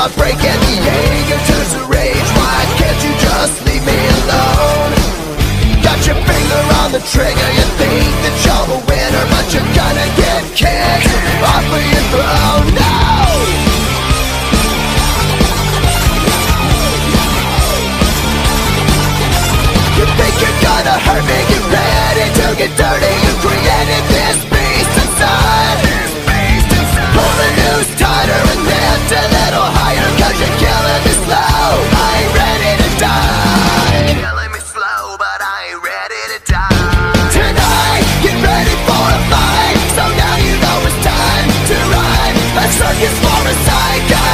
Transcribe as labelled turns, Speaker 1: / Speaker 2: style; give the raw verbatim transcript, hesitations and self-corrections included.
Speaker 1: a break and the anger turns to rage. Why can't you just leave me alone? Got your finger on the trigger, you think that you're the winner, but you're gonna get kicked off of your throne. No! You think you're gonna hurt me, get ready to get dirty. You created this beast inside. Pull the noose tighter and lift a little higher, cause you're killing me slow. I ain't ready to die. Killing me slow, but I ain't ready to die. Tonight, get ready for a fight. So now you know it's time to ride a circus for a psycho.